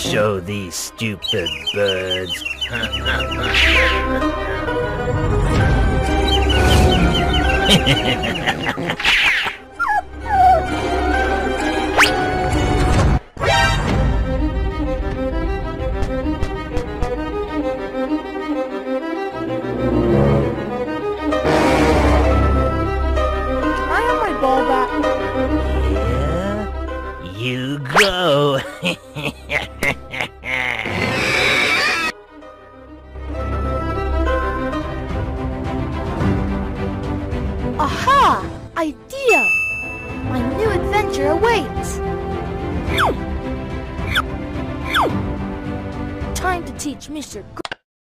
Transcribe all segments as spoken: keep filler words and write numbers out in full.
show these stupid birds. You go. Aha! Idea! My new adventure awaits! Time to teach Mister Gr-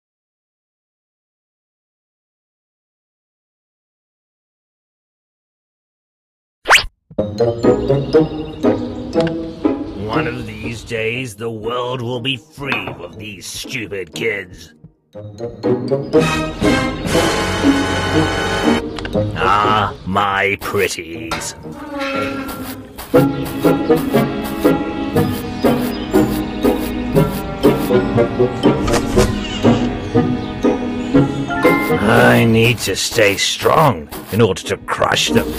One of these days, the world will be free of these stupid kids. Ah, my pretties. I need to stay strong in order to crush them.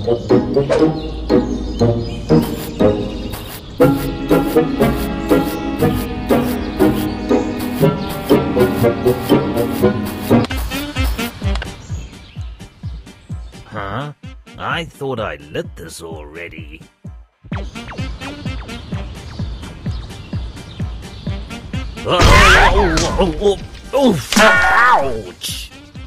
Huh? I thought I lit this already. Oh, oh, oh, oh, oh, ouch!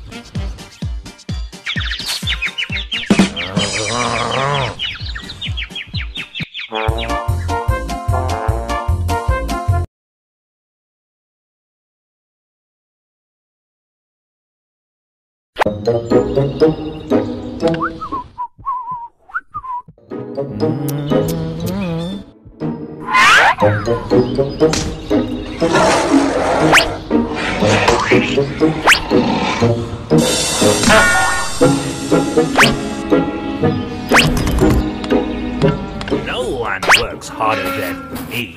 No one works harder than me.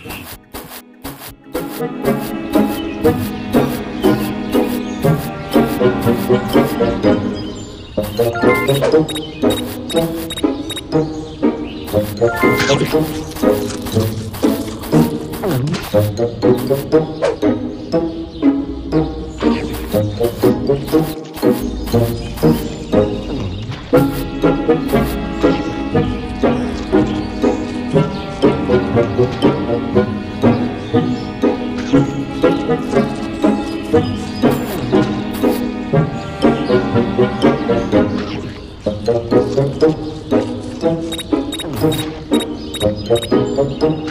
Thank you.